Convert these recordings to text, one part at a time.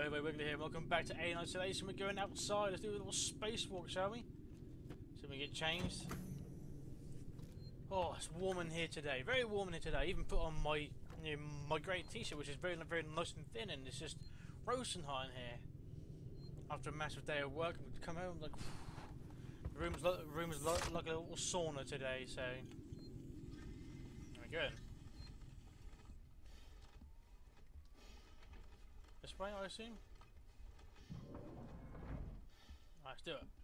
Hello, everybody, Wiggly here. Welcome back to Alien Isolation. We're going outside. Let's do a little spacewalk, shall we? So we get changed. Oh, it's warm in here today. Very warm in here today. I even put on my my grey t-shirt, which is very nice and thin, and it's just roasting hot in here. After a massive day of work, I'm come home like the room's like a little sauna today. So there we go. This way, I assume. Let's do it.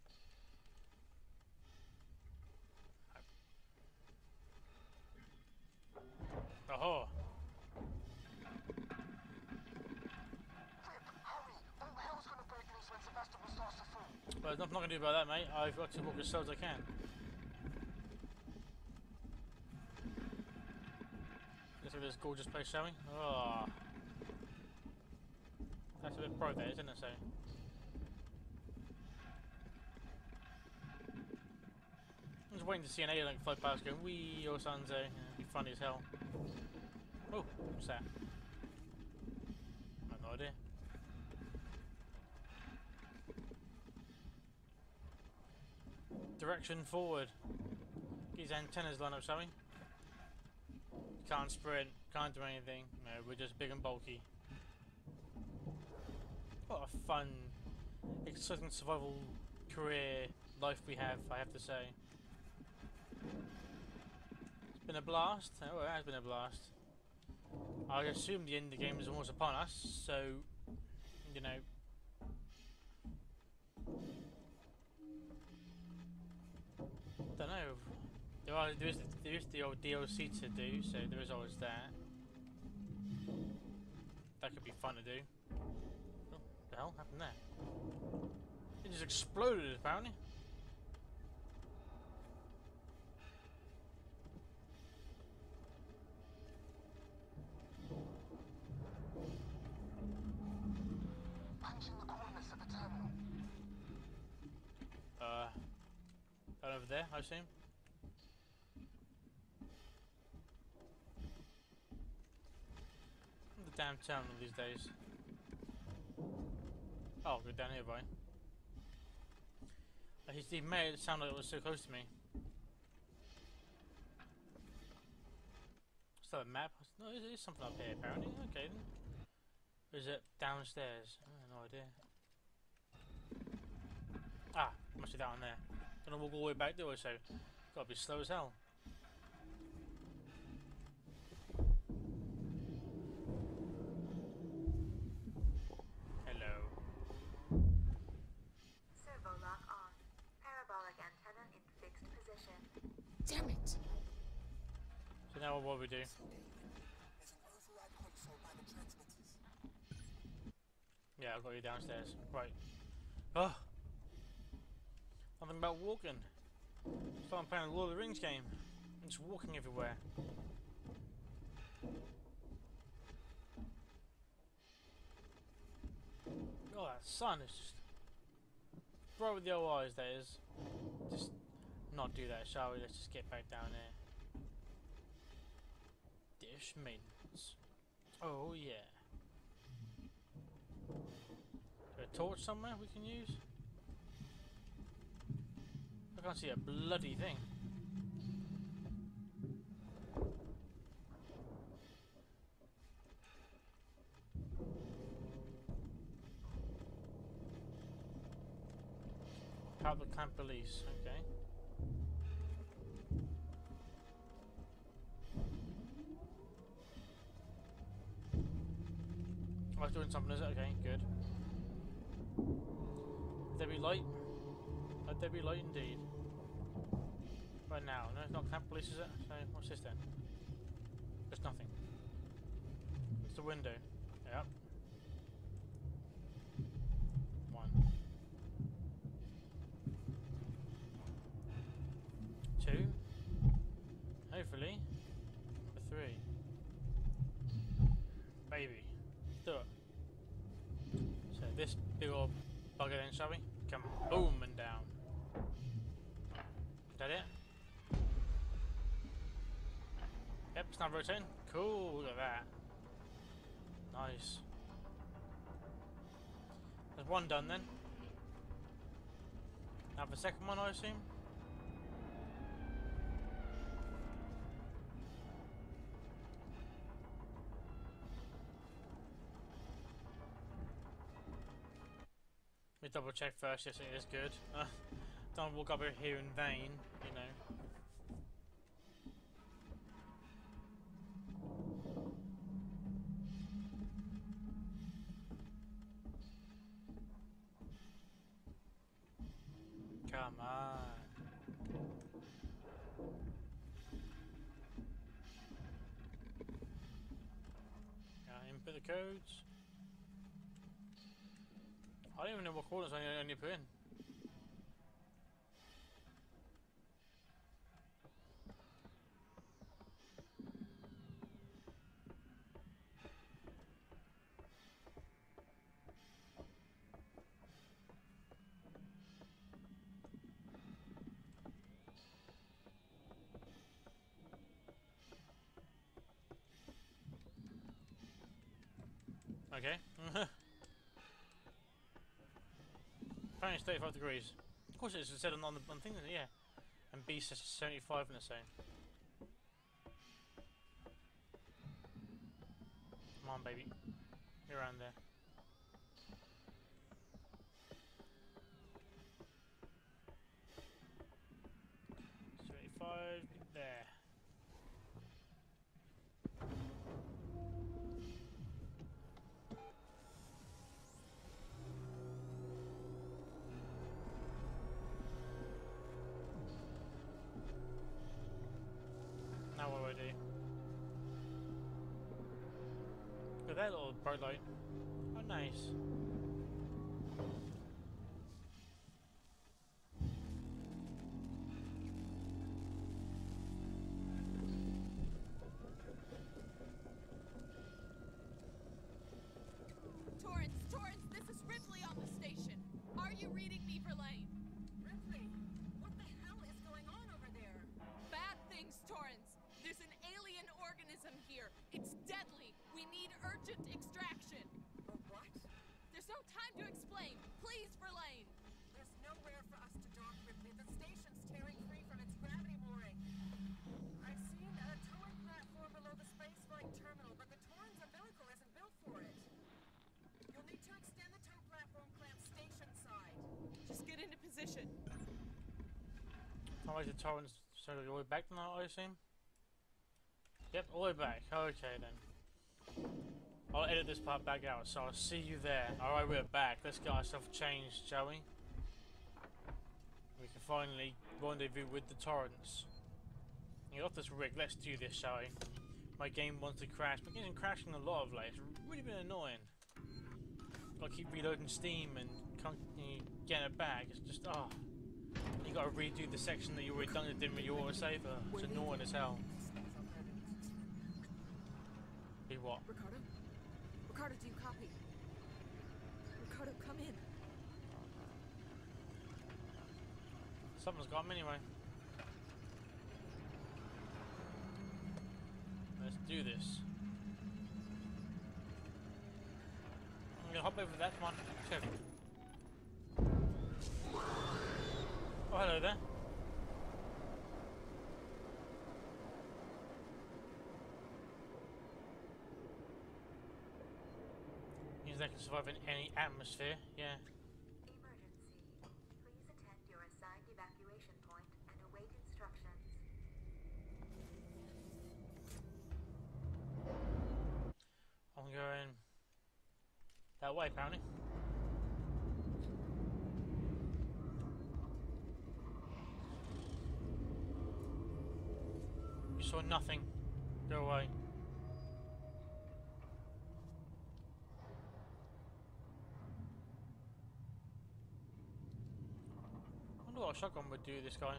Oh. Well, there's nothing I can do about that, mate. I've got to walk as slow as I can. Let's look at this gorgeous place, shall we? Oh. That's a bit bright there, isn't it? So. I'm just waiting to see an alien fly past going, wee, or something, so it'd be funny as hell. Oh, what's that? I have no idea. Direction forward. Get his antennas lined up, shall we? Can't sprint, can't do anything. No, we're just big and bulky. What a fun, exciting survival career life we have, I have to say. It's been a blast. Oh, it has been a blast. I assume the end of the game is almost upon us, so, you know. Don't know. There is the old DLC to do, so there is always that. That could be fun to do. Oh, what the hell happened there? It just exploded, apparently. Punching the coordinates at the terminal. Over there, I assume. The damn terminal these days. Oh, I'll go down here, boy. He made it sound like it was so close to me. Is that a map? No, there is something up here, apparently. Okay, then. Or is it downstairs? I have no idea. Ah, must be down there. Gonna walk all the way back there, so gotta be slow as hell. Hello. Servo lock on. Parabolic antenna in fixed position. Damn it! So now what do we do? There's an override console by the transmitters. Yeah, I've got you downstairs. Right. Oh! Nothing about walking. Starting playing a Lord of the Rings game. I'm just walking everywhere. Oh, that sun is just bright with the old eyes, that is. Just not do that, shall we? Let's just get back down there. Dish maintenance. Oh, yeah. Is there a torch somewhere we can use? I can't see a bloody thing. Public camp police, okay. I was doing something, is it? Okay, good. Let there be light. Let there be light indeed. Right now, no, it's not camp police, is it? So, what's this then? There's nothing. It's the window. Yep. One. Two. Hopefully. Number three. Baby. Do it. So this big old bugger then, shall we? Come boom and down. Is that it? Yep, it's not rotating. Cool, look at that. Nice. That's one done then. Now the second one, I assume. We double check first, yes it is good. Don't walk up here in vain, you know. Come on. Input the codes. I don't even know what corners I only put in. Okay. Apparently it's 35 degrees. Of course it is, it said on the thing, yeah. And B says 75 in the same. Come on, baby. You're around there. 75, there. Now what do I do? Look at that little bright light. Oh, nice. Torrance, this is Ripley on the station. Are you reading me, Verlaine? Ripley, what the hell is going on over there? Bad things, Torrance. There's an alien organism here. It's deadly. We need urgent extraction. A what? There's no time to explain. Please, Verlaine. There's nowhere for us to dock, Ripley. The station's tearing free from its gravity mooring. I've seen a towing platform below the spaceflight terminal, but the Torrens umbilical isn't built for it. You'll need to extend the tow platform clamp station side. Just get into position. How is the torrents? So all the way back now, I assume? Yep, all the way back. Okay then. I'll edit this part back out, so I'll see you there. Alright, we're back. Let's get ourselves changed, shall we? We can finally rendezvous with the torrents. Get off this rig, let's do this, shall we? My game wants to crash. My game's been crashing a lot of late. It's really been annoying. Gotta keep reloading Steam and can't get it back. It's just, oh. You gotta redo the section that you already done that didn't with your autosaver. It's annoying as hell. Be what? Ricardo? Ricardo, do you copy? Ricardo, come in. Something's got him anyway. Let's do this. I'm gonna hop over that, come on. Let's go. Oh, hello there. Means they can survive in any atmosphere, yeah. Emergency. Please attend your assigned evacuation point and await instructions. I'm going that way, apparently. You saw nothing. Go away. I wonder what a shotgun would do to this guy.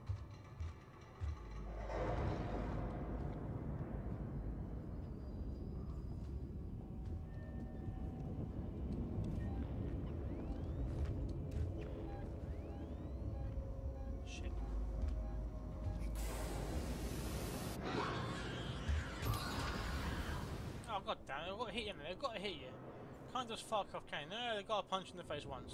Shit. Oh, god damn it, I've got to hit you, man. I've got to hit you. Can't just fuck off, can you? No, they got a punch in the face once.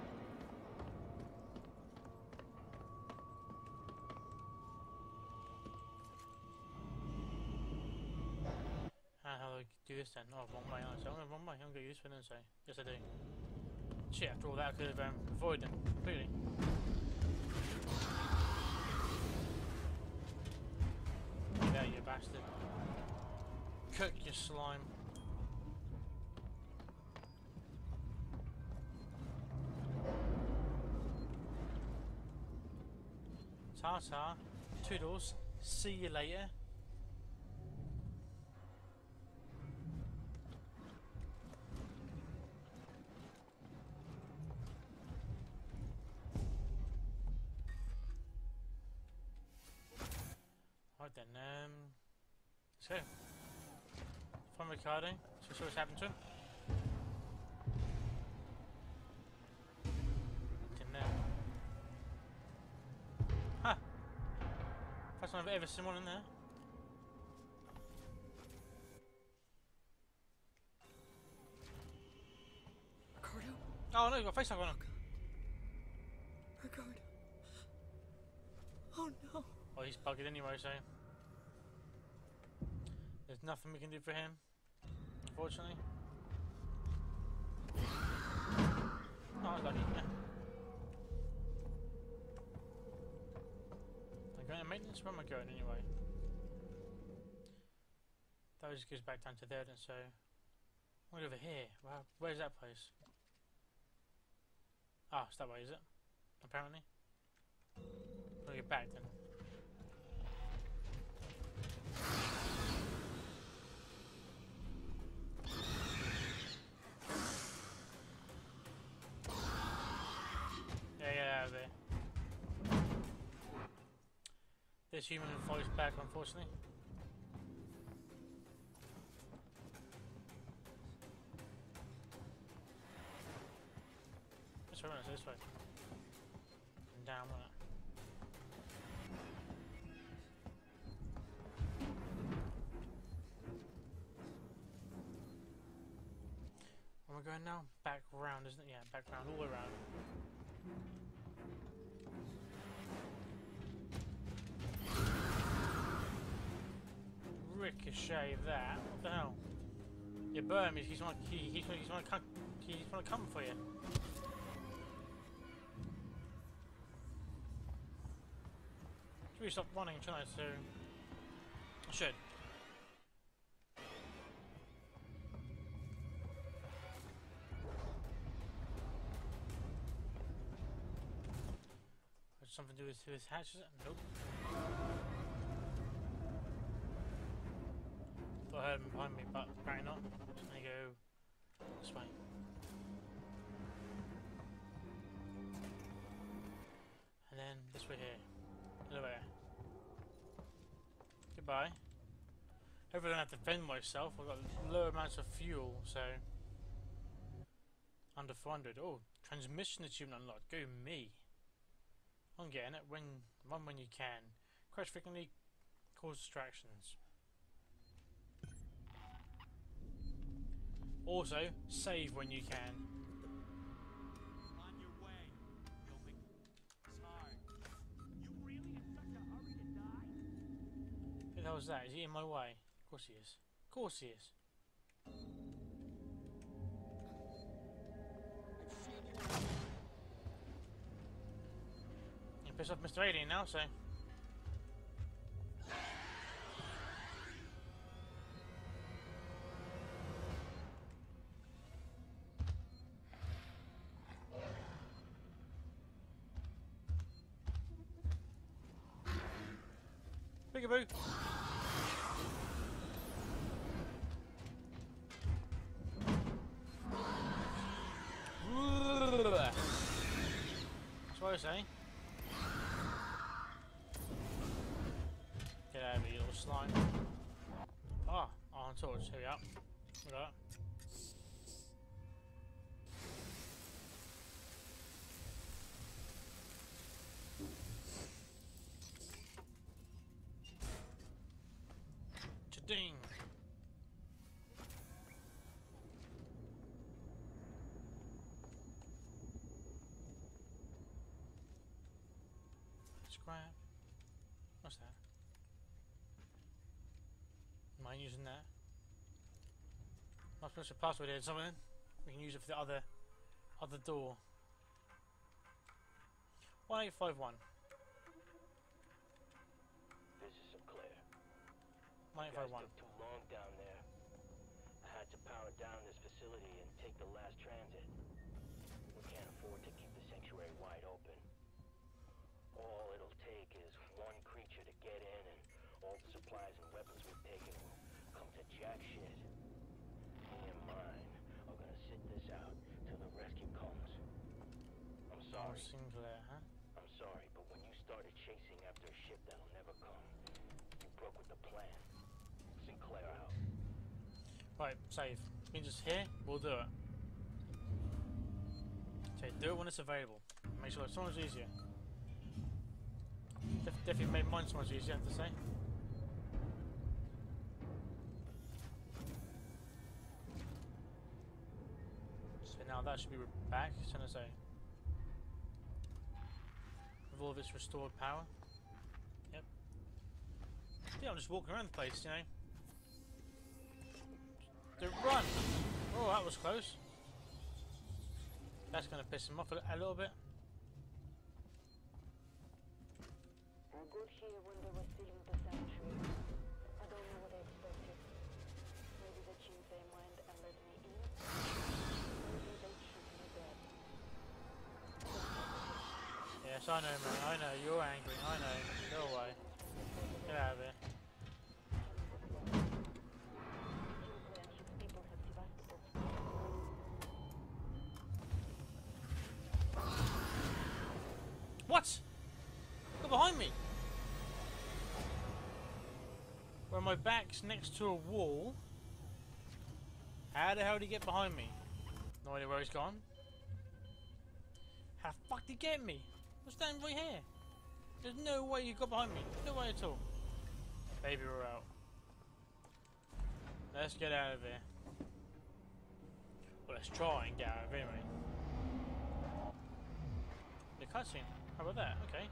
How do I do this then? Oh, wrong way. I'm going wrong way. I'm going to use this one, didn't I? Yes, I do. Shit, after all that, I could have avoided them completely. There, you bastard. Cook your slime. Ta-ta. Toodles. See you later. Right then, let's go. Find Ricardo, so we see what's happened to him. In there. Huh! First time I've ever seen one in there. Ricardo? Oh no, you've got a face on. Ricardo. Oh no. Oh, he's bugged anyway, so there's nothing we can do for him, unfortunately. Oh, I was lucky, yeah. I'm going to maintenance? Where am I going anyway? That just goes back down to there then, so I'm over here. Wow, where's that place? Ah, it's that way, is it? Apparently. I'll get back then. Yeah, there. This human fights back, unfortunately. This way. And down with it. Where am I going now? Back round, isn't it? Yeah, back round, all the way around. Ricochet that. What the hell? You burn me. He's want to come for you. Should we stop running, shouldn't I? So I should. Something to do with his hatch, is it? Nope. Thought I heard him behind me, but apparently not. Just gonna go this way. And then this way here. Elevator. Goodbye. Hopefully I don't have to defend myself. I've got low amounts of fuel, so under 400. Oh, transmission achievement unlocked. Go me. I'm getting it. Run when you can. Crash frequently. Cause distractions. Also, save when you can. On your way. You'll be sorry. You really in such a hurry to die? Who the hell is that? Is he in my way? Of course he is. Of course he is. You piss off Mr. Alien now, so. Peekaboo. That's what I say. Get out of here, you little slime. Ah, iron torch. Here we are. Look at that. Cha-ding. Scrap. What's that? Am I using that? Not supposed to password here, something. We can use it for the other door. 1851. This is Sinclair. 1851. Guys took too long down there. I had to power down this facility and take the last transit. We can't afford to keep the sanctuary wide open. All it'll take is one creature to get in, and all the supplies and weapons we've taken will come to jack shit. Me and mine are gonna sit this out till the rescue comes. I'm Oh, sorry. Sinclair, huh? I'm sorry, but when you started chasing after a ship that'll never come, you broke with the plan. Sinclair out. Right, save. Means it's here, we'll do it. Okay, do it when it's available. Make sure it's so much easier. Definitely made mine so much easier, I have to say. So now that should be back, as I say. With all of its restored power. Yep. Yeah, I'm just walking around the place, you know. Run! Oh, that was close. That's gonna piss him off a little bit. I got here when they were still in the sanctuary. I don't know what I expected. Maybe they changed their mind and let me in. Maybe they shoot me dead. Yes, I know, man. I know. You're angry. I know. Go away. Get out of here. Sinclair and his people have Sevastopol. What? Go behind me. Where my back's next to a wall. How the hell did he get behind me? No idea where he's gone. How the fuck did he get me? I'm standing right here. There's no way you got behind me. No way at all. Baby, we're out. Let's get out of here. Well, let's try and get out of here anyway. The cutscene. How about that? Okay.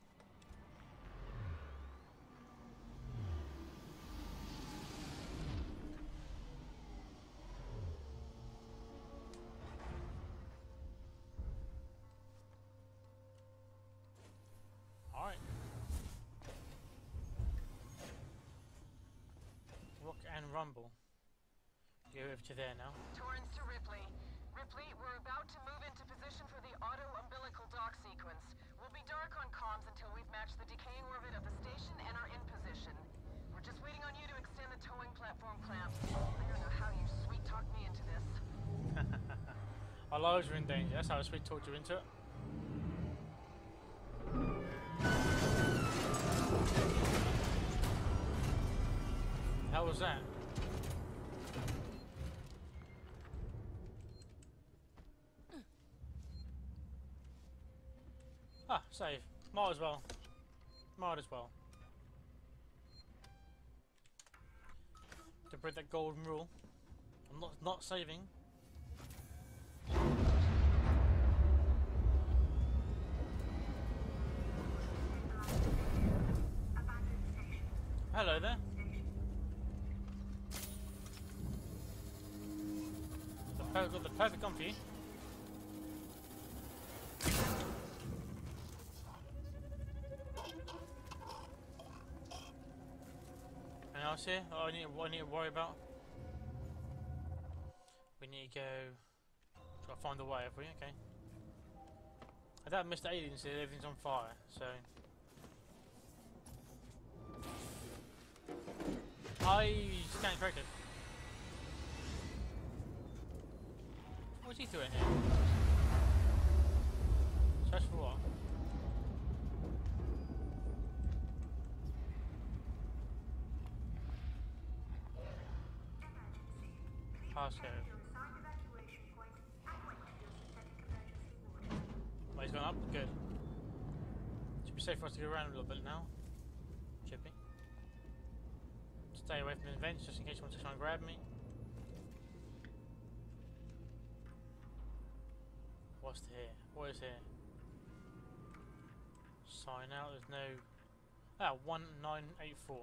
Alright. Rock and rumble. Go over to there now. Torrens to Ripley. Ripley, we're about to move into position for the auto-umbilical dock sequence. We'll be dark on comms until we've matched the decaying orbit of the station and are in position. We're just waiting on you to extend the towing platform clamps. I don't know how you sweet-talked me into this. Our lives are in danger. That's how we talked you into it. How was that? Ah, save. Might as well. Might as well. To break that golden rule. I'm not saving. Hello there. Got the perfect gun for you. Anything else here? Oh, I need to worry about. We need to go. Try to find a way, have we? Okay. I doubt Mr. Alien said everything's on fire, so. I stand corrected. What's he doing here? Search for what? Passcode. Well, he's gone up? Good. Should be safe for us to go around a little bit now. Should be. Stay away from the vents just in case he wants to try and grab me. What's here? What is here? Sign out, there's no... Ah, 1984.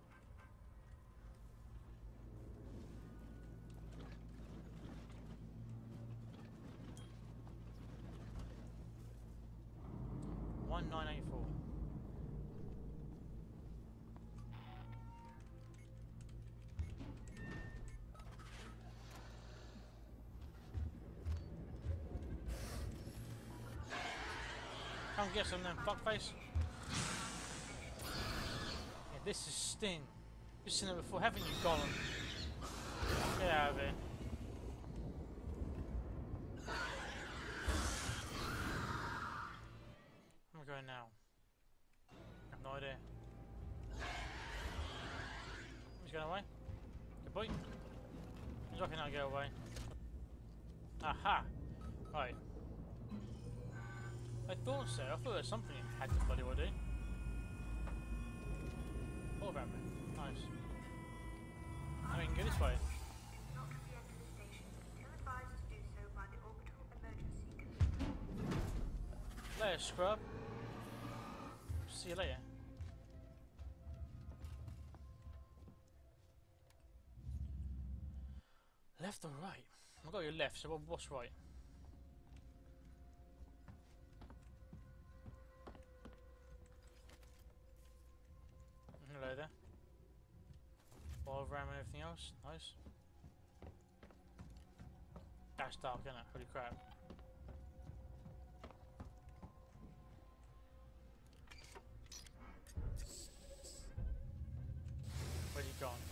One 984. Come get some then, fuckface. Yeah, this is Sting. You've seen it before, haven't you, Gollum? Get out of here. Where am I going now? I have no idea. He's going away? Good boy. He's not gonna go away. Aha! Right. I thought so. I thought there was something it had to bloody well do. All about me. Nice. I mean, go this way. Not re-enter the station until advised to do so by the orbital emergency computer. Later, scrub. See you later. Left or right? I got your left, so what's right? Hello there. Wall ram and everything else. Nice. That's dark, isn't it? Holy crap. Where's he gone?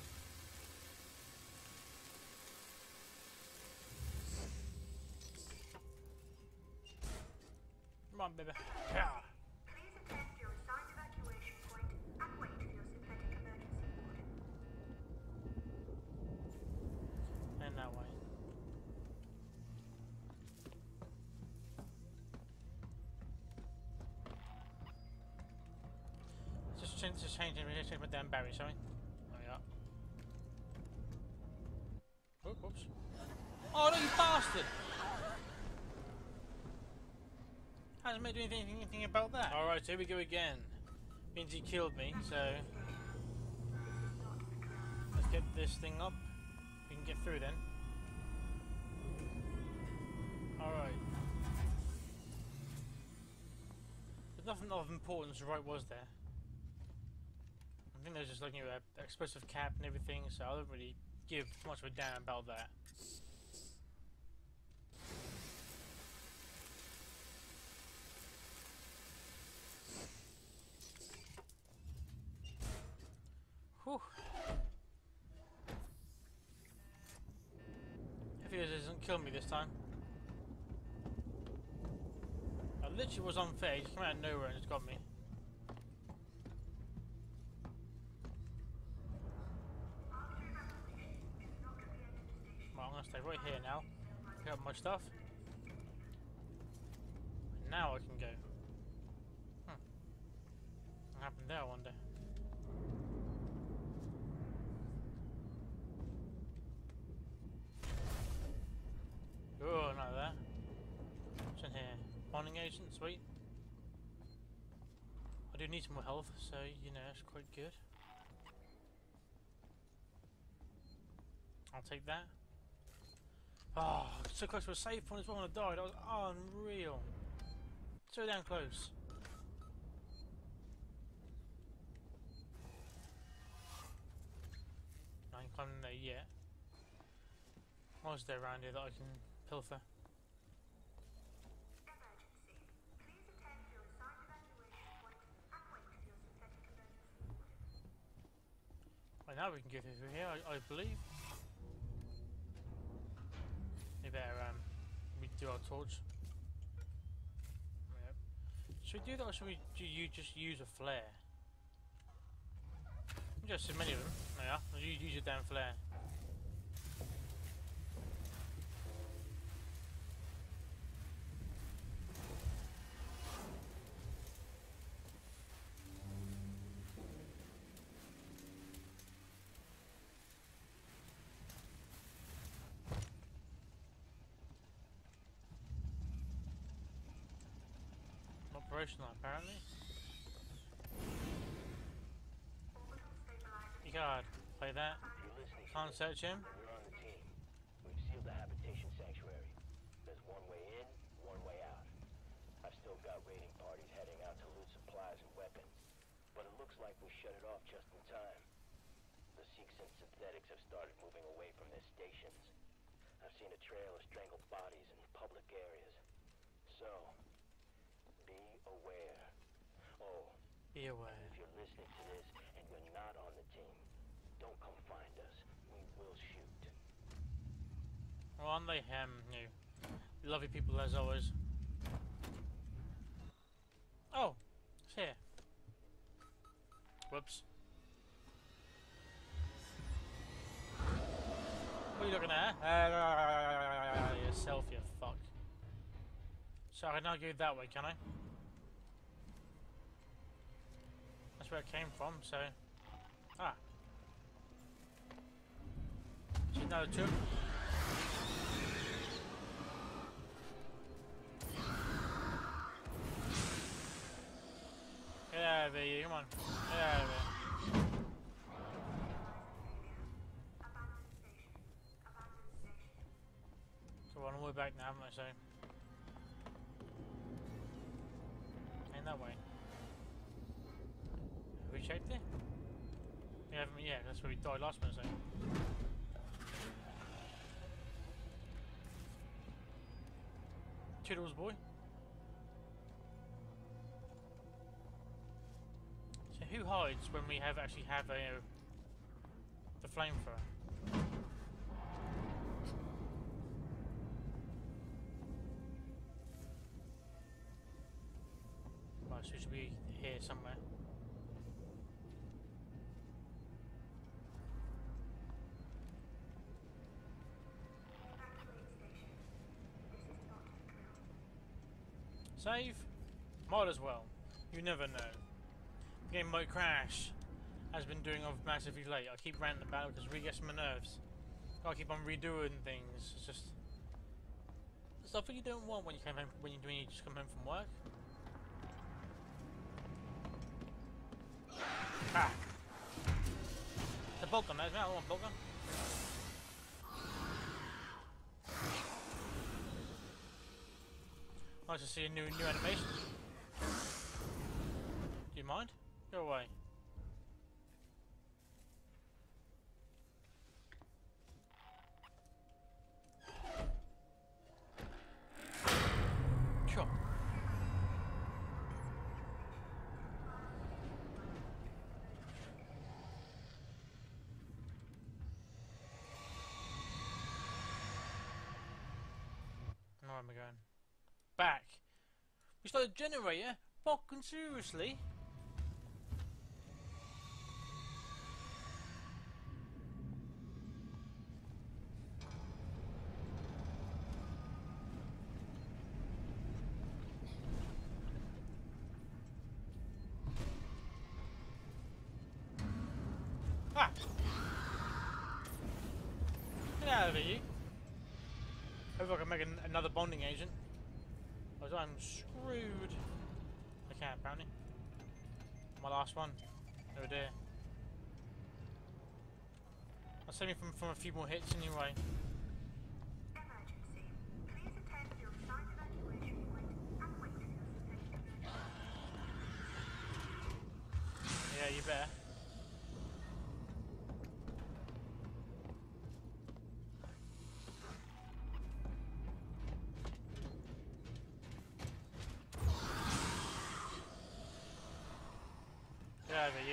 Come on, baby. Yeah. Please attend your assigned evacuation point and wait for your synthetic emergency ward. And that way. Just changing my damn battery, shall we? There we are. Whoops. Oh no, you bastard! Hasn't made anything about that. Alright, here we go again. Means he killed me, so let's get this thing up. We can get through then. Alright. There's nothing of importance right was there. I think there's just like, you know, an explosive cap and everything, so I don't really give much of a damn about that. Whew. If it doesn't kill me this time. I literally was unfair, he just came out of nowhere and just got me. Well, I'm gonna stay right here now. Pick up my stuff. And now I can go. What happened there, I wonder? Oh, not that. What's in here? Bonding agent, sweet. I do need some more health, so you know that's quite good. I'll take that. Oh, so close to a save point as well when I died. That was unreal. So damn close. I ain't climbing there yet. What is there around here that I can pilfer? Emergency. Please attend your assigned evacuation point and wait for your synthetic emergency ward. Right, now we can get through here, I believe. We better we do our torch. Yep. Should we do that, or should we just use a flare? Just so many of them. Yeah, you use your damn flare. Operational, apparently. Key card. Play that. If you're listening to Can't this, search him. we're on the team. We've sealed the habitation sanctuary. There's one way in, one way out. I've still got raiding parties heading out to loot supplies and weapons, but it looks like we shut it off just in time. The Sikhs and synthetics have started moving away from their stations. I've seen a trail of strangled bodies in public areas. So, be aware. Oh, Be aware. if you're listening to this and you're not on the team, don't come find us. We will shoot. Well, aren't they, lovely people as always. Oh, it's here. Whoops. What are you looking at? Yourself, you fuck. So I can now go that way, can I? That's where it came from, so... Ah. So now the two. Get out of here, come on. Get out of here. So we're on the way back now, haven't I, so... Ain't that way. Have we checked it? We haven't, yeah, that's where we died last minute, so... Toodles, boy. So who hides when we actually have a the flamethrower? Right, so we should be here somewhere. Save? Might as well. You never know. The game might crash. Has been doing off massively late. I keep ranting about it because it really gets on my nerves. I keep on redoing things. It's just stuff that you don't want when you come home when you just come home from work. Ah! The bolt gun, there's me. I don't want bolt gun. Nice to see a new animation. Do you mind? Go away. Sure. Where am I going? Back. We started a generator? Fucking seriously? Ah! Get out of here, you. Hope I can make another bonding agent. Otherwise I'm screwed. I can't, apparently. My last one. Oh dear. I'll save me from a few more hits anyway. Emergency. Please attend to your site evacuation point and wait for your synthetic emergency. Yeah, you better. Get over you.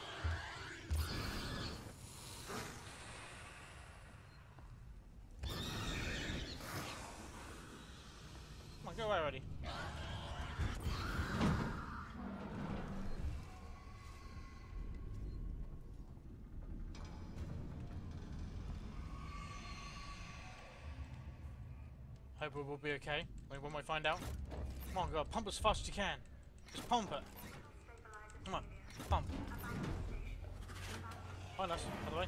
Come on, go away already. Hope it will be okay when we find out. Come on, go pump as fast as you can. Just pump it. Come on, pump. Find us, by the way.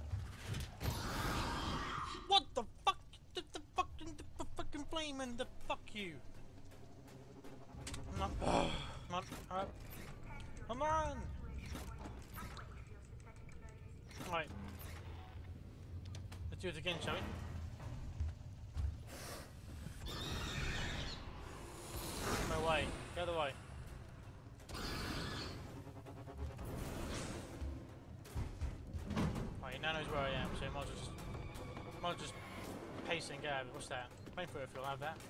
What the fuck? The fucking flame and the fuck you. Come on. Come on. Alright. Come on. Right. Let's do it again, shall we? My way. The other way. Right, he now knows where I am, so he might as well just pace and grab. What's that? Flamethrower fuel, I'll have that.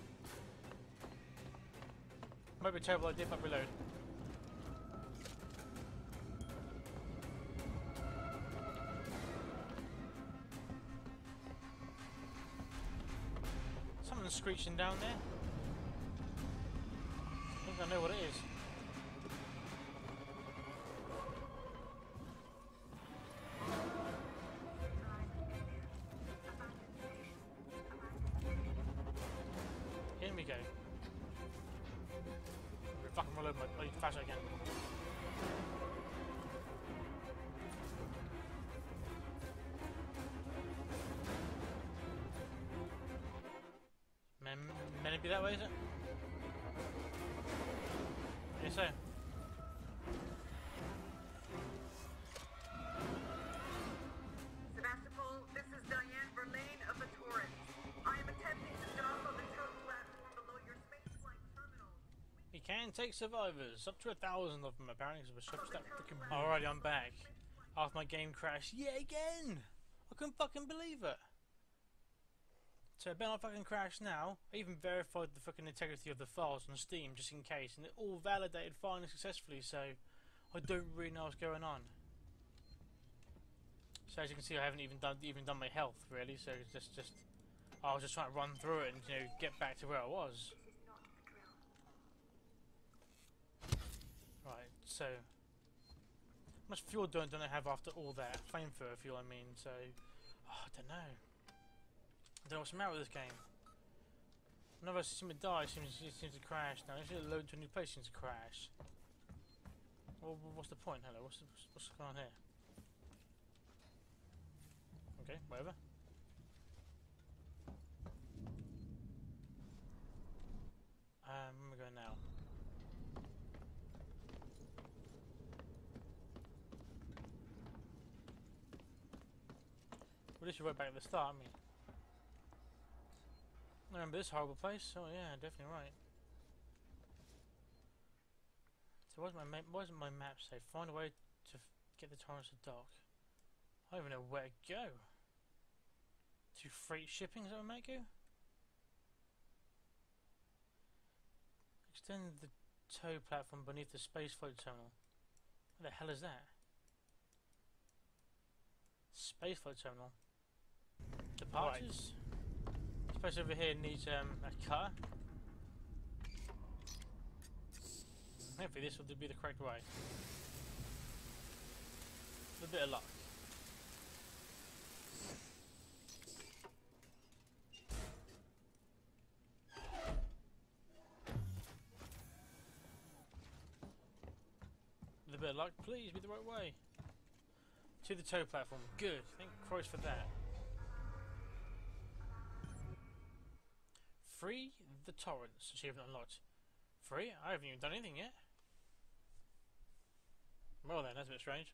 Might be a terrible idea, but reload. Something's screeching down there. I think I know what it is. Here we go. We're fucking reload my bloody flash again. Meant to be that way, is it? Yes, sir. Sebastopol, this is Diane Verlaine of the Torrens. I am attempting to dock on the tow platform below your spaceflight terminal. We can take survivors, up to 1,000 of them apparently, because we're such that freaking. Alrighty, I'm back. After my game crashed yet again! I couldn't fucking believe it! So I bet I fucking crashed now. I even verified the fucking integrity of the files on Steam just in case, and it all validated finally successfully, so I don't really know what's going on. So as you can see, I haven't even done my health really, so it's just I was just trying to run through it and, you know, get back to where I was. Right, so how much fuel don't I have after all that? Flamethrower fuel, I mean, so I don't know. I don't know what's the matter with this game. Whenever I see something die, it seems to crash. Now, if you load to a new place, it seems to crash. Well, what's the point? Hello, what's going on here? Okay, whatever. Where am I going now? Well, this is right back at the start, I mean. I remember this horrible place. Oh yeah, definitely right. So what does my map say? Find a way to get the Torrens to dock. I don't even know where to go. To freight shipping, is that what I might go? Extend the tow platform beneath the spaceflight terminal. What the hell is that? Spaceflight terminal. Departures? Right. This place over here needs a car. Hopefully this will be the correct way. With a bit of luck. With a bit of luck, please be the right way. To the tow platform. Good. Thank Christ for that. Free the Torrens. Achievement unlocked. Free? I haven't even done anything yet. Well then, that's a bit strange.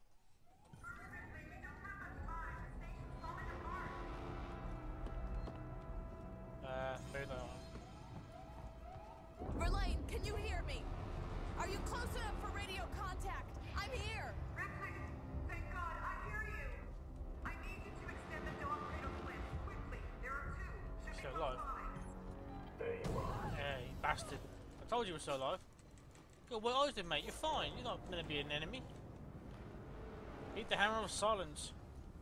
Very low. Verlaine, can you hear me? Are you close enough for radio contact? I'm here! Ripley, thank God, I hear you. I need you to extend the dog cradle cliff quickly. There are two. Should be Still close alive. by. Hey, bastard. I told you you were still alive. Good, what I did, mate. You're fine. You're not going to be an enemy. Eat the hammer of silence.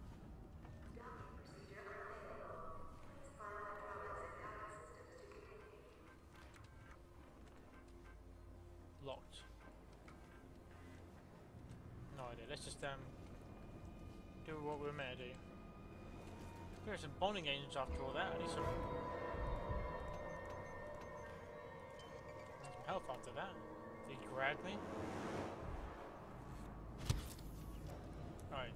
Locked. No idea. Let's just do what we're meant to do. There's some bonding agents after all that. I need some health after that. Did he grab me? Alright.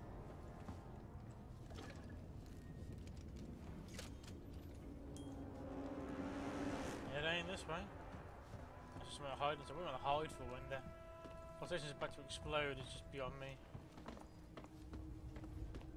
It ain't this way. That's just where I hide. So we're gonna hide for when the station's about to explode. It's just beyond me.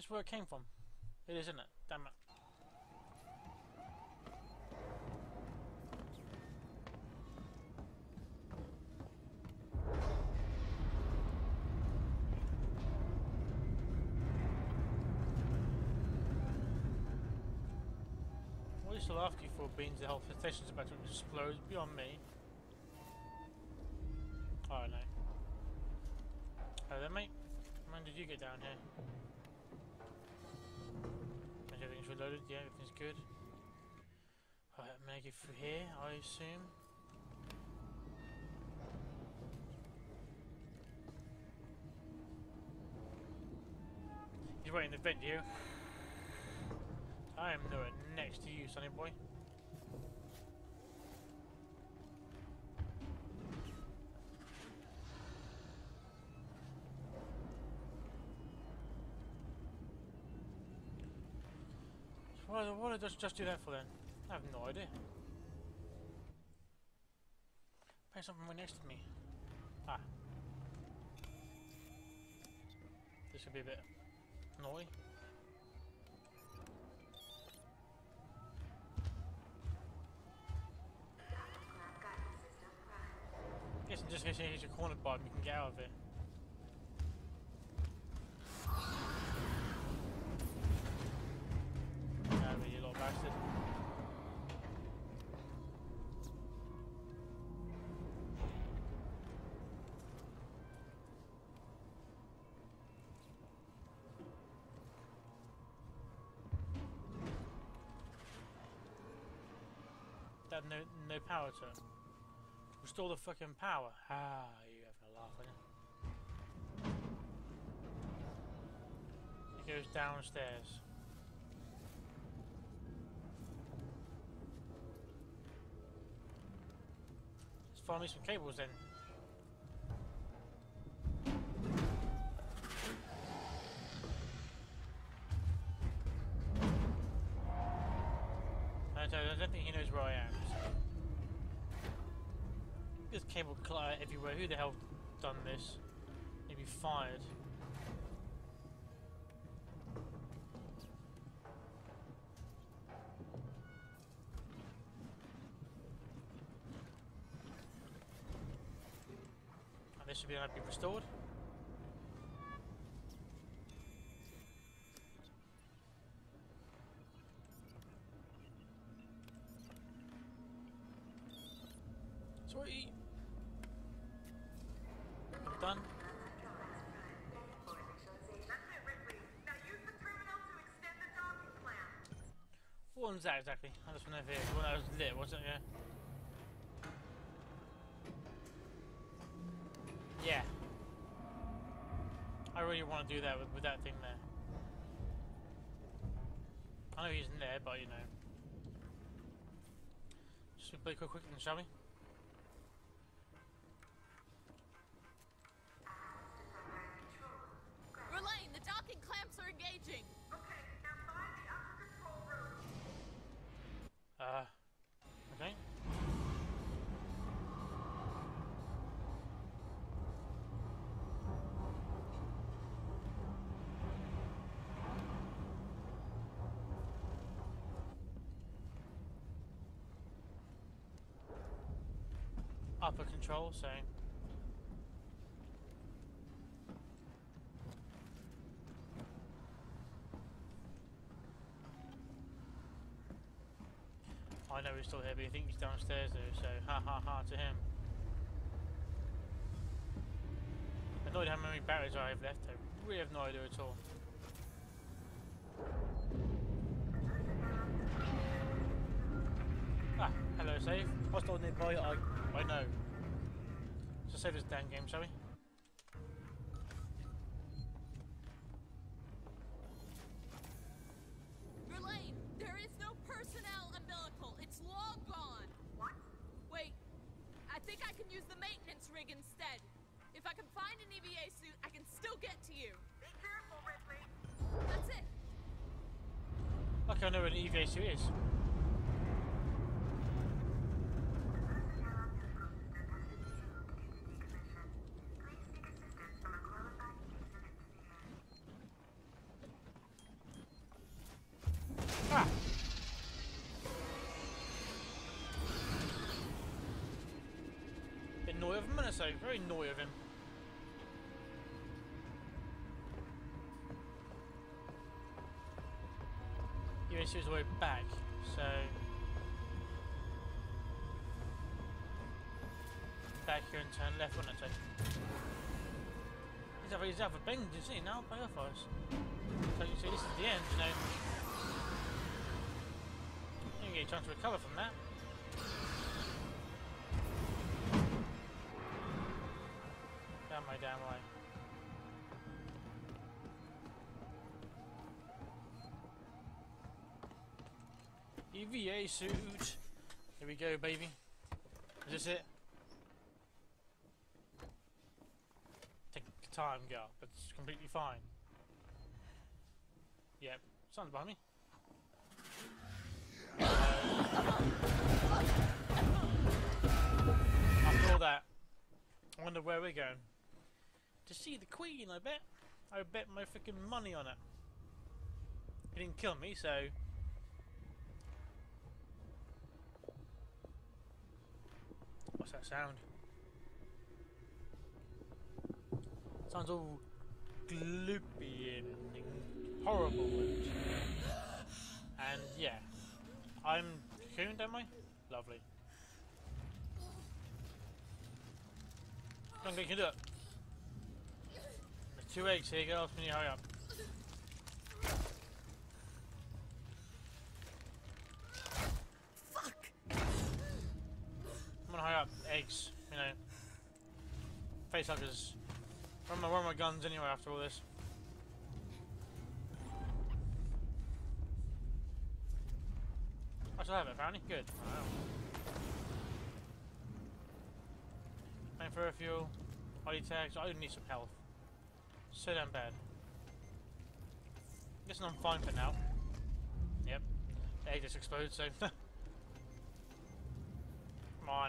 This is where it came from. It is, isn't it? Damn it. What are you still after you for, Beans? The whole station's about to explode beyond me. Oh no. Hello there, mate. When did you get down here? Everything's reloaded, yeah, everything's good. Alright, I'm gonna get through here, I assume. He's waiting in the vent, you. I am nowhere next to you, sonny boy. What did I just do that for then? I have no idea. There's something right next to me. Ah. This could be a bit naughty. Guess in just case you're cornered by him, you can get out of it. You little bastard. That no power to him. Restore the fucking power. Ah, you having a laugh, aren't you? It goes downstairs. Let's find me some cables then. I don't think he knows where I am. So. There's cable clutter everywhere. Who the hell done this? He'd be fired. And this should be able to be restored. Sweet. Done. What one's that exactly? I just went over here. The one that was lit, wasn't it? Yeah. Yeah. I really want to do that with that thing there. I know he's in there, but you know. Just play quick then, shall we? Verlaine, the docking clamps are engaging. Okay, now find the upper control room. Okay. Upper control, so I know he's still here, but I think he's downstairs though, so ha ha ha to him. Annoyed how many batteries I have left, I really have no idea at all. Ah, hello save. Hostile nearby, I know. So save this damn game, shall we? Verlaine, there is no personnel umbilical. It's long gone. What? Wait, I think I can use the maintenance rig instead. If I can find an EVA suit, I can still get to you. Be careful, Ripley. That's it. Okay, I know where the EVA suit is. gonna say, very annoying of him. He wants his way back, so back here and turn left, wouldn't it? He's have a bend, you see now, by off us. So you see, this is the end, you know. You can get a chance to recover from that. Down my damn way. EVA suit. Here we go, baby. Is this it? Take time, girl. It's completely fine. Yep. Someone's behind me. After all that, I wonder where we're going. To see the Queen, I bet. I bet my freaking money on it. He didn't kill me, so. What's that sound? Sounds all gloopy and horrible and yeah. I'm cocooned, am I? Lovely. Come on, you can do it. There's 2 eggs here, girls, can you hurry up? Come on, hurry up. Eggs, you know. Facehuggers. Where are my guns anyway after all this? I still have it, apparently. Good. Wow. Main for fuel. ID tags. I need some health. So damn bad. Guessing I'm fine for now. Yep. The egg just exploded, so. Come on.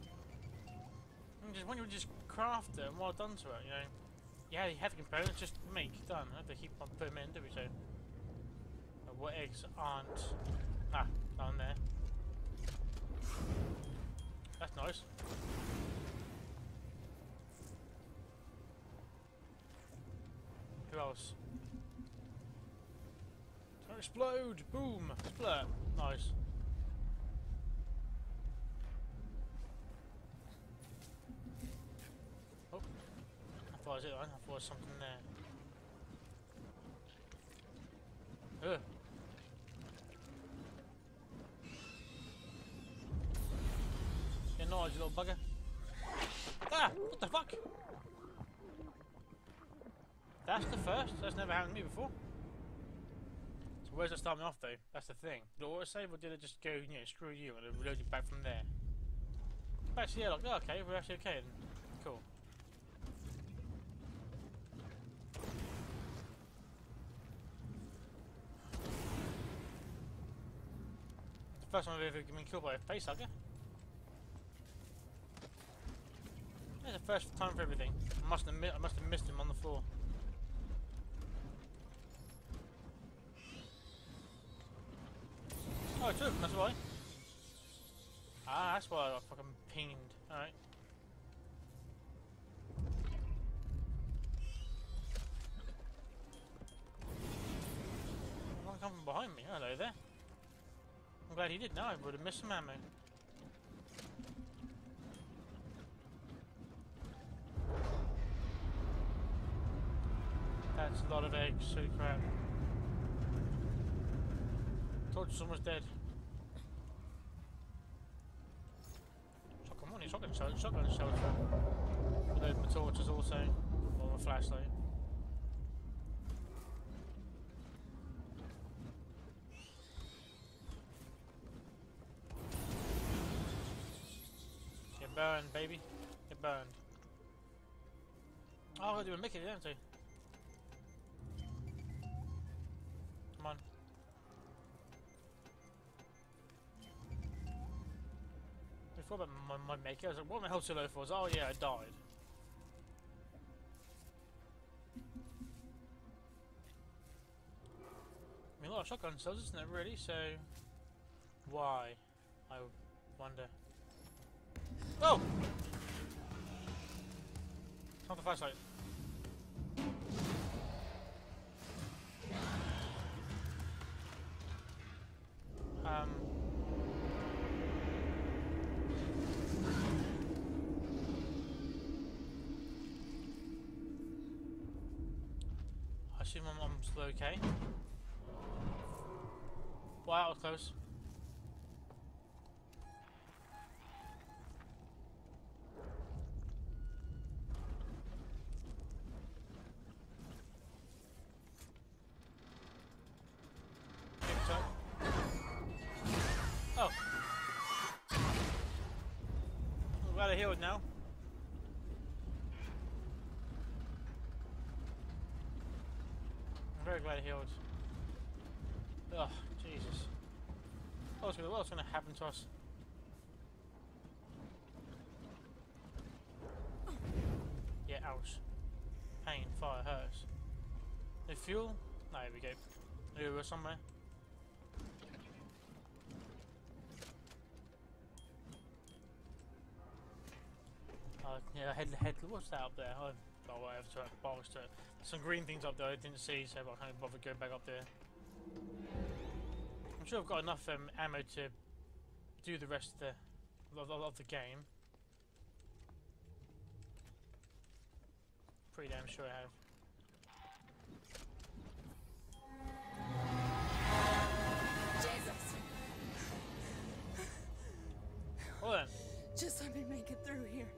When you just craft it and well done to it, you know. Yeah, you have the components, just make, done. I have to keep on putting them in, do we? So. What eggs aren't. Ah, down there. That's nice. Who else? Don't explode! Boom! Split! Nice. Oh. I thought it was it then. I thought there was something there. Ugh. Get noise, you little bugger. Ah! What the fuck? That's the first. That's never happened to me before. So where's that start me off though? That's the thing. Did it auto-save or did it just go, you know, screw you and it reload you back from there? Back to the airlock. Oh, okay, we're actually okay then. Cool. It's the first time I've ever been killed by a facehugger. It's the first time for everything. I must have missed him on the floor. Oh, two of them, that's why. Ah, that's why I got fucking pinged. Alright. One come from behind me. Hello there. I'm glad he did. Now I would have missed some ammo. That's a lot of eggs, holy crap. Told you someone's dead. Shotgun money, shotgun shelter. Reload my torches also, or my flashlight. Get burned, baby. Get burned. Oh, I didn't make it, didn't I? Come on. Before about my maker, I was like, what the hell so low for? Oh yeah, I died. I mean, a lot of shotgun cells, isn't it really? So, why? I wonder. Oh! Not the flashlight. I assume I'm still okay. Wow, that was close. Oh. I'm glad I healed now. I'm very glad I healed. Oh, Jesus. What's gonna happen to us? Yeah, ouch. Pain, fire, hurts. No fuel? No, here we go. Maybe we're somewhere. Yeah, head. What's that up there? Oh, whatever. To it. Box to it. Some green things up there I didn't see, so I can't bother going back up there. I'm sure I've got enough ammo to do the rest of the game. Pretty damn sure I have. Jesus! Well then. Just let me make it through here.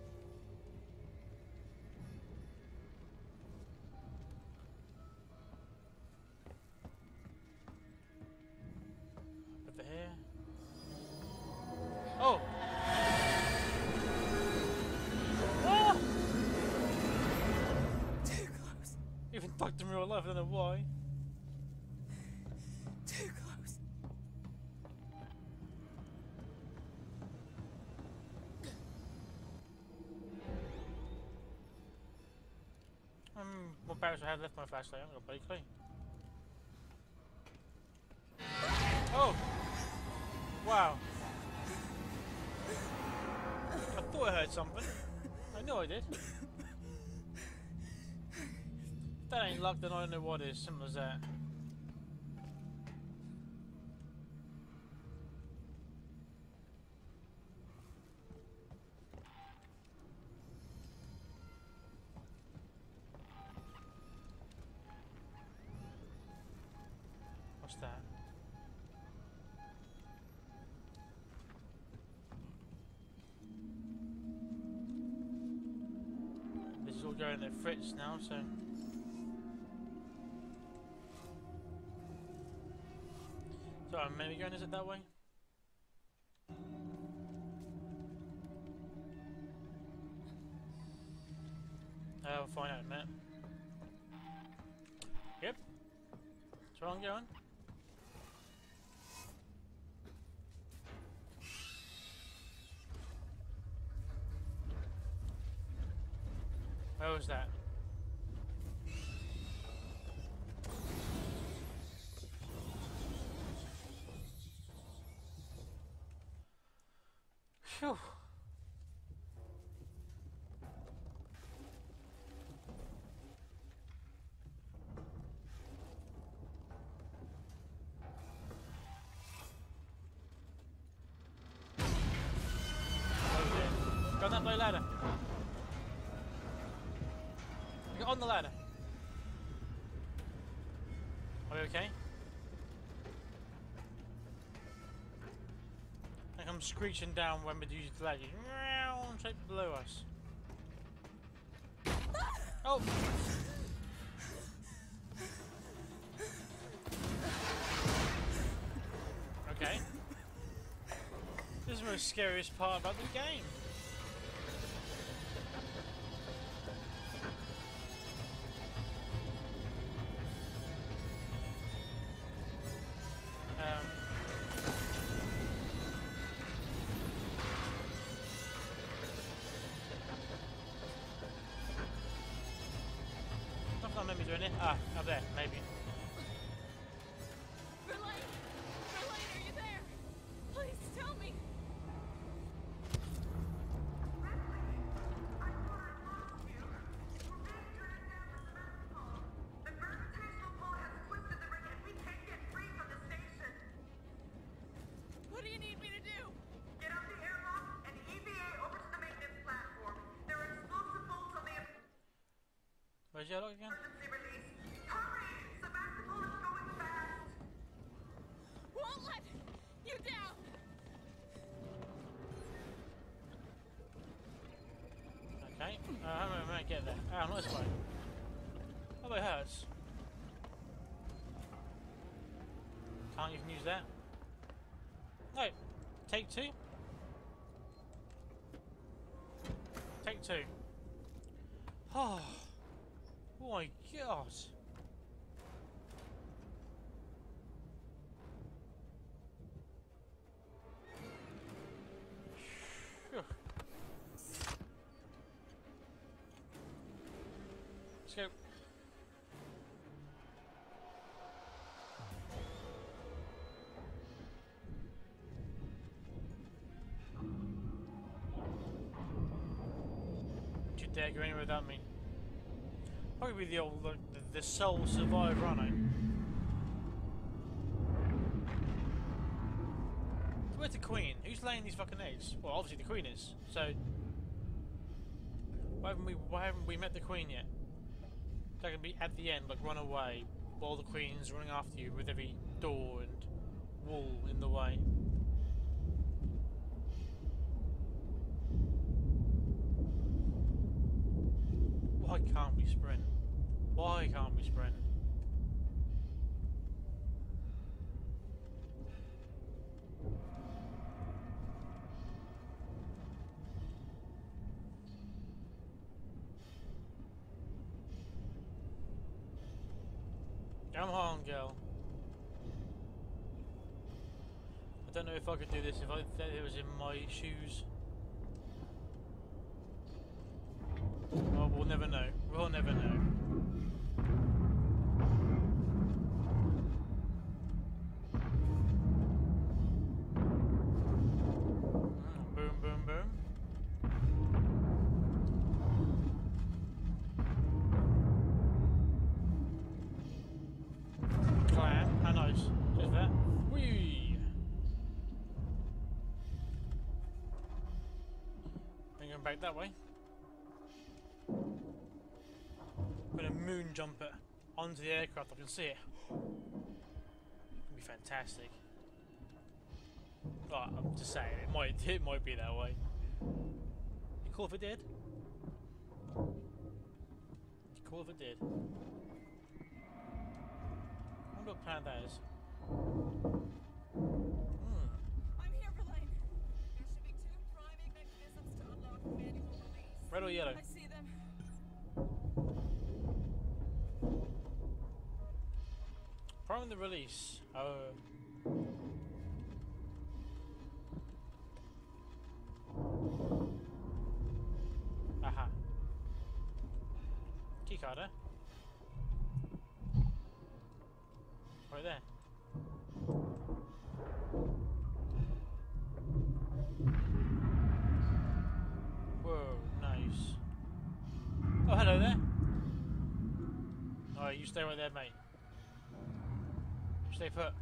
Over here. Oh! Ah! Too close. Even ducked in real life, I don't know why. Too close. What barrels I have left my flashlight? I'm gonna bloody clean. Oh! Wow. I thought I heard something. I know I did. If that ain't luck, then I don't know what is. Simple as that. What's that? This is all going at Fritz now, so. So I'm maybe going, is it that way? I'll find out in a minute. Yep. That's where I'm going. Where was that? Phew. Go on that bloody ladder. Get on the ladder. Are we okay? I come screeching down when we use the ladder. Straight below us. Oh! Okay. This is the most scariest part about the game. Nothing I remember doing it. Ah, up there, maybe. Verlaine! Verlaine, are you there? Please tell me! Sherlock again? Won't let you down. Okay. How am I get there? Oh, not this way. Oh, it hurts. Can't even use that. No. Take two. Take two. Oh my god. Phew. Let's go. Don't you dare go anywhere without me. Probably the old, the sole survivor, aren't I? Where's the queen? Who's laying these fucking eggs? Well, obviously the queen is. So, why haven't we met the queen yet? That can be at the end, like run away, while the queen's running after you with every door and wall in the way. Why can't we sprint? Why can't we sprint? Come on, girl. I don't know if I could do this if it was in my shoes. Oh, we'll never know. We'll never know. Boom, boom, boom. Clam. How nice. Just that. Whee! Bring him back that way. I'm gonna moon jump it onto the aircraft. I can see it. It'll be fantastic. Well, I'm just saying it might be that way. You cool if it did? You cool if it did? I wonder what planet that is. I'm here, Verlaine. There should be 2 priming mechanisms to unlock manual release. Red or yellow? I see them. Priming the release. Oh. Aha. Keycard, eh? Right there. Whoa, nice. Oh, hello there. Alright, you stay right there, mate. Stay put.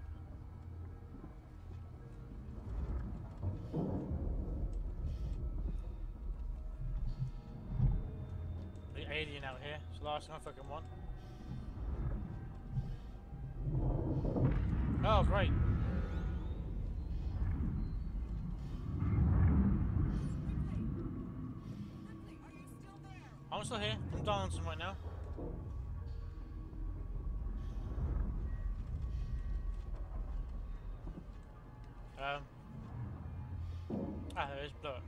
The alien out here. It's the last thing I fucking want. Oh, great. Ripley, are you still there? I'm still here. I'm dancing right now. There is blow it.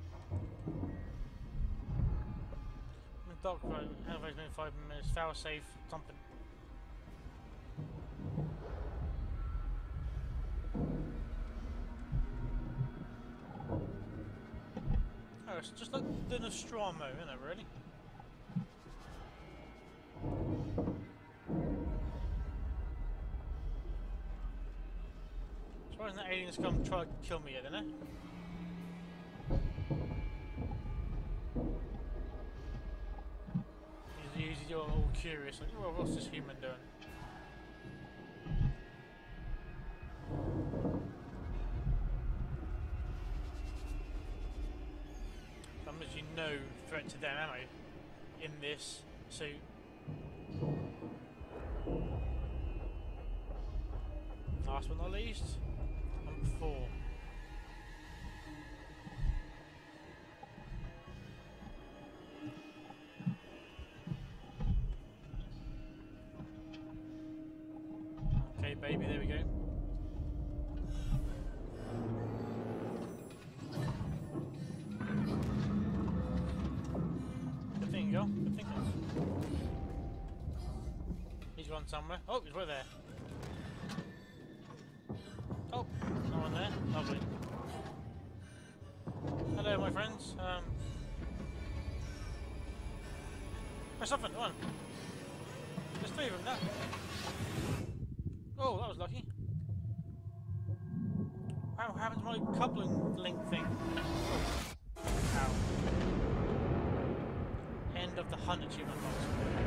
I'm in dock right. Elevator's been 5 minutes. Foul safe. Something. Oh, it's just like the Nostromo, isn't it, really? Surprising that aliens come try to kill me yet, isn't it? You're all curious, like, well, what's this human doing? I'm literally no threat to them, am I? In this suit. last but not least, number 4. Okay, baby, there we go. Good thing, girl. Good thinking. He's gone somewhere. Oh, he's right there. Oh, no one there. Lovely. Hello, my friends. Press something. Come on. There's 3 of them. That. Oh, that was lucky. Wow, what happened to my coupling link thing? Oh. Ow. End of the hunt achievement box.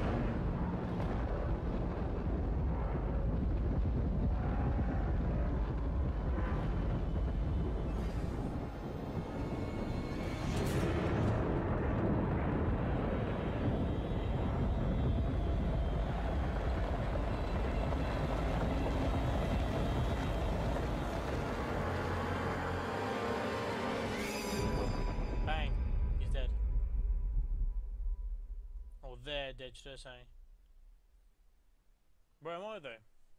Bang. He's dead. Or they're dead, should I say. Where am I, though?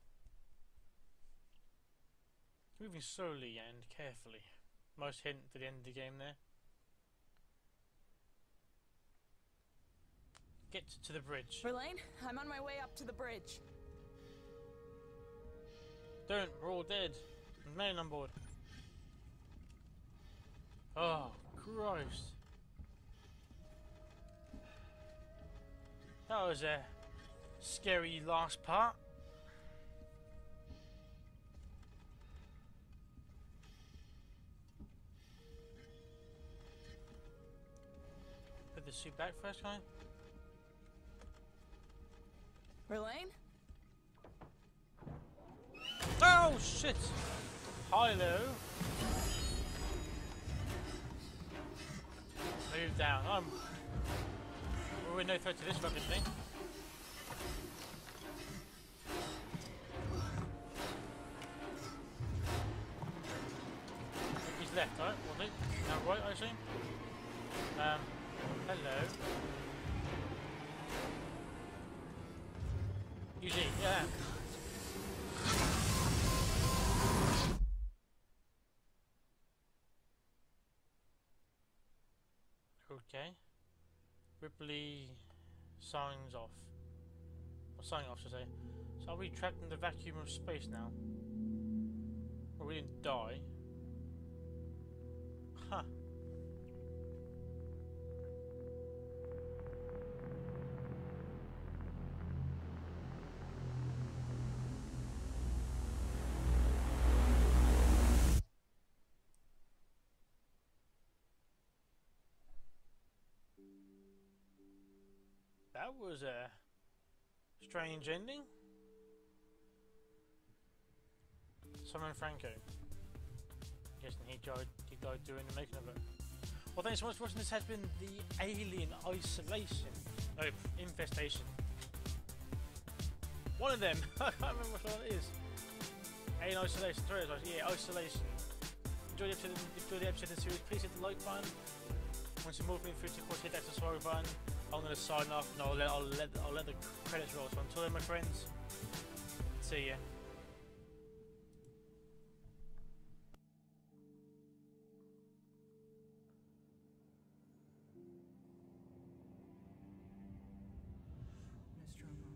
Moving slowly and carefully. Most hint to the end of the game there. Get to the bridge. Verlaine, I'm on my way up to the bridge. Don't, we're all dead. There's men on board. Oh, Christ. That was a scary last part. Put the suit back first, can I? Verlaine? Oh, shit! Hilo! Move down. We're no threat to this fucking thing. He's left, right? Will do. Now right, I assume. Hello. Eugene, yeah. Okay. Ripley signs off. Or signing off, should I say. So are we trapped in the vacuum of space now? Or we didn't die? Huh. That was a strange ending. Simon Franco. Guessing he died during the making of it. Well, thanks so much for watching. This has been the Alien Isolation. Oh, Infestation. One of them. I can't remember which one it is. Alien Isolation. Sorry, yeah, Isolation. Enjoy the episode of the series. Please hit the like button. Once you're moving through, of course, hit that subscribe button. I'm going to sign off and I'll let the credits roll. So until then, my friends, see ya. Nostromo.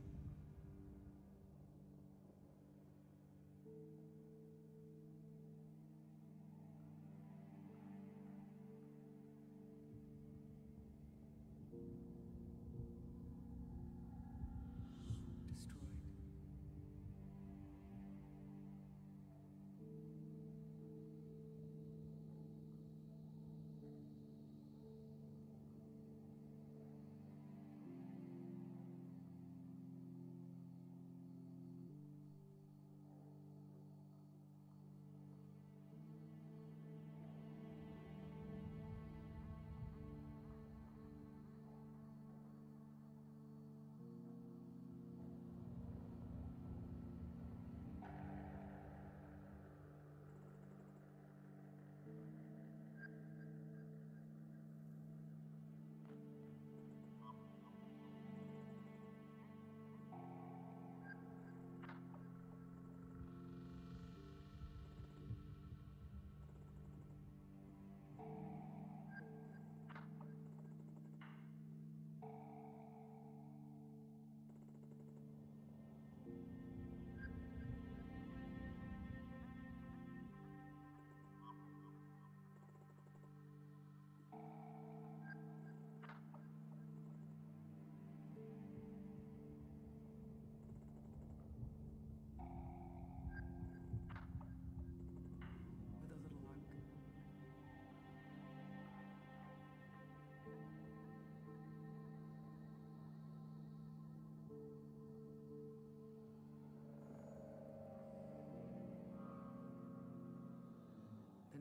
Destroyed.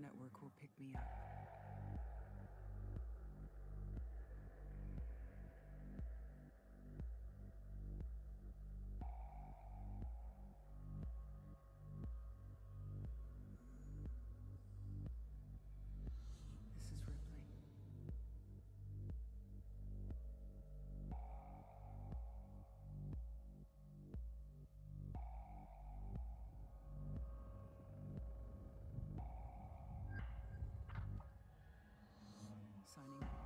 network will pick me up. This is Ripley. Signing off.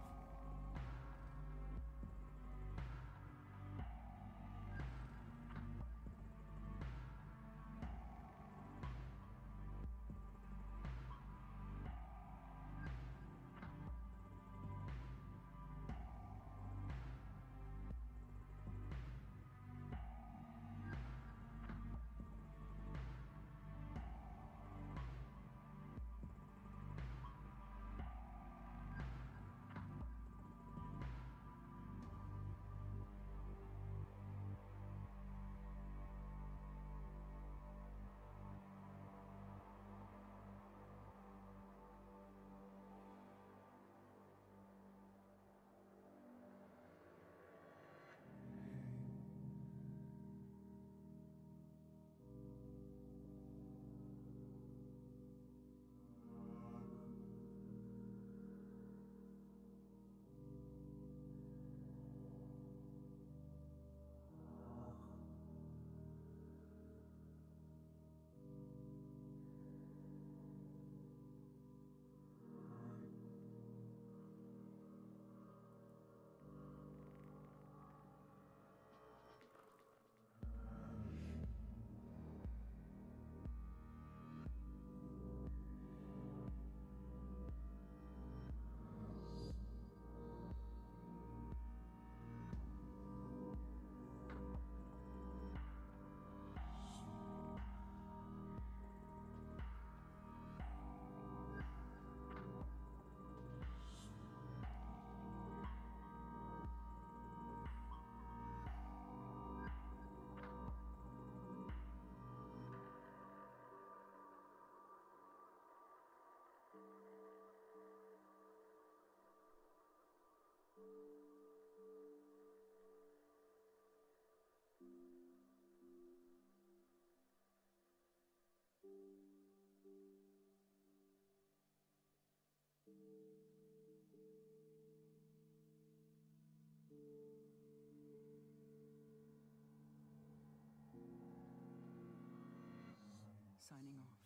Signing off.